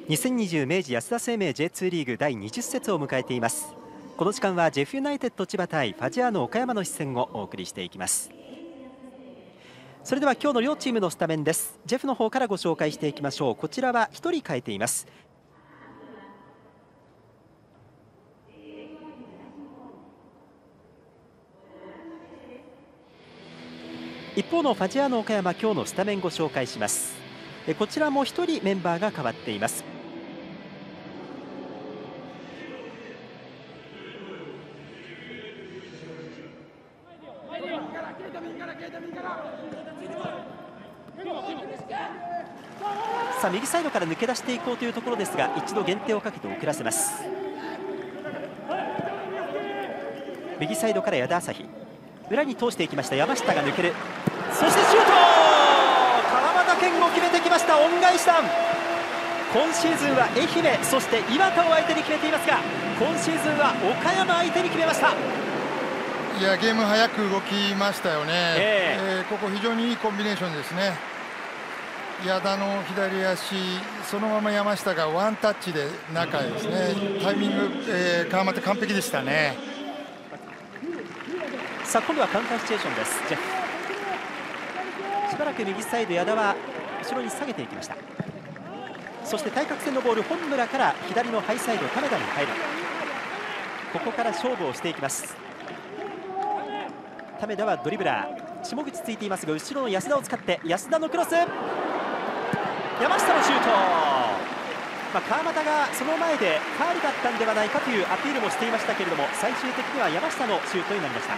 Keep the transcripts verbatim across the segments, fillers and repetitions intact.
にせんにじゅう明治安田生命 ジェイツー リーグだいにじゅっ節を迎えています。この時間はジェフユナイテッド千葉対ファジアーノ岡山の一戦をお送りしていきます。それでは今日の両チームのスタメンです。ジェフの方からご紹介していきましょう。こちらはひとり変えています。一方のファジアーノ岡山、今日のスタメンご紹介します。こちらもひとりメンバーが変わっています。さあ右サイドから抜け出していこうというところですが、一度限定をかけて遅らせます。右サイドから矢田朝日、裏に通していきました。山下が抜ける、そしてシュート、川俣健吾決めてきました。恩返し弾、今シーズンは愛媛そして岩田を相手に決めていますが、今シーズンは岡山相手に決めました。 いやゲーム早く動きましたよね、えーえー、ここ非常にいいコンビネーションですね。矢田の左足、そのまま山下がワンタッチで中へですね。タイミング、えー、川俣完璧でしたね。 さあ今度はカウンターシチュエーションです。ジェフしばらく右サイド、矢田は後ろに下げていきました。そして対角線のボール、本村から左のハイサイド亀田に入る。ここから勝負をしていきます。亀田はドリブラー、下口ついていますが、後ろの安田を使って安田のクロス、山下のシュート、まあ、川俣がその前でファウルだったんではないかというアピールもしていましたけれども、最終的には山下のシュートになりました。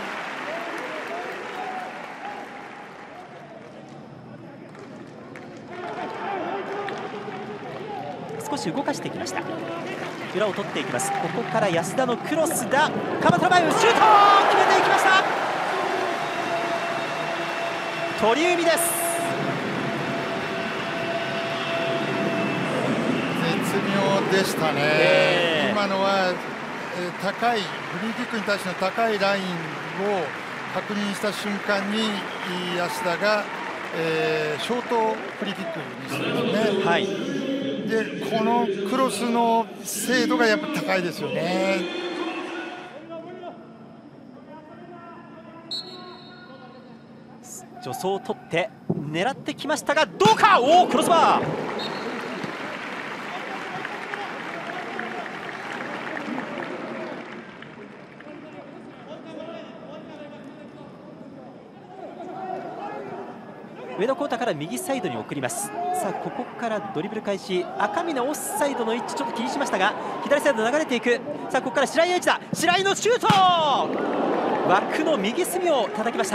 少し動かしてきました。裏を取っていきます。ここから安田のクロスだ、川俣の前をシュート決めていきました。鳥海です。 絶妙でしたね、えー、今のは、えー、高いフリーキックに対しての高いラインを確認した瞬間に安田が、えー、ショートフリーキックにするんですね、はい、でこのクロスの精度がやっぱ高いですよね。 助走を取って狙ってきましたがどうか、おおクロスバー、上野浩太から右サイドに送ります。さあここからドリブル開始、赤峰オフサイドの位置ちょっと気にしましたが左サイド流れていく。さあここから白井英一だ、白井のシュート、枠の右隅を叩きました。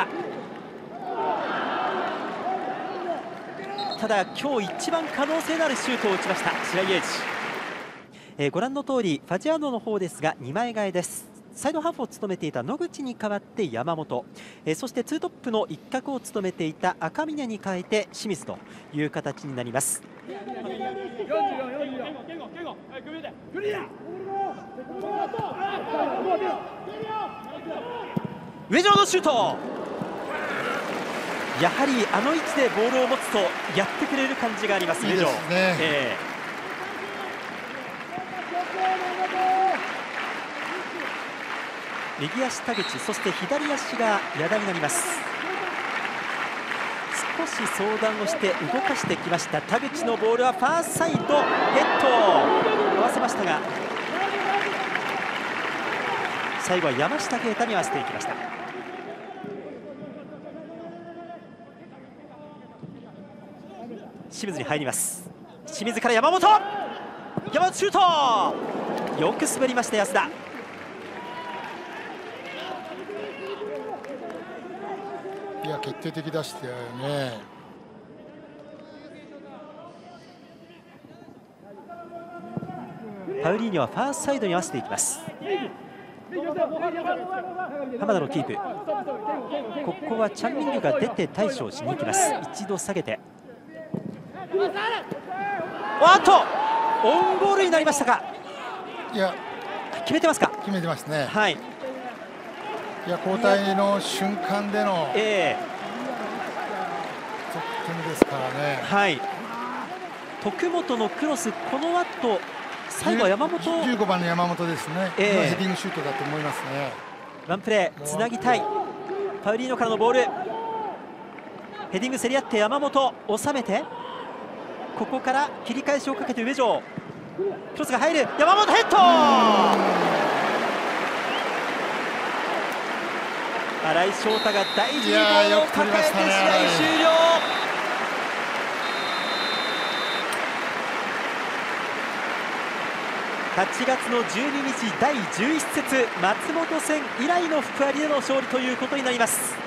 ただ今日一番可能性のあるシュートを打ちました白井英二、えー、ご覧の通りファジアーノの方ですがにまい替えです。サイドハーフを務めていた野口に代わって山本、えー、そしてツートップの一角を務めていた赤峰に変えて清水という形になります。上城のシュート、やはりあの位置でボールを持つとやってくれる感じがあります。 いいですね、 えー、右足田口、そして左足が矢田になります。少し相談をして動かしてきました。田口のボールはファーサイドヘッド合わせましたが最後は山下啓太に合わせていきました。清水に入ります。清水から山本、山本シュート、よく滑りました安田。 いや決定的出してよね。 パウリーニョはファーサイドに合わせていきます。浜田のキープ、ここはチャンミングが出て対処しに行きます。一度下げて、おっとオウンゴールになりましたか。 いや決めてますか。 決めてますね。 はい、 いや交代の瞬間での、 えー、 得点ですからね。 はい、 徳本のクロス、この後最後は山本、 じゅうごばんの山本ですね、 えー、 ヘディングシュートだと思いますね。 ワンプレーつなぎたい、パウリーノからのボール、ヘディング競り合って山本収めて、ここから切り返しをかけて上条、クロスが入る、山本ヘッド、新井翔太が大事にボールを抱えて試合終了。はちがつのじゅうににちだいじゅういち節松本戦以来の福有での勝利ということになります。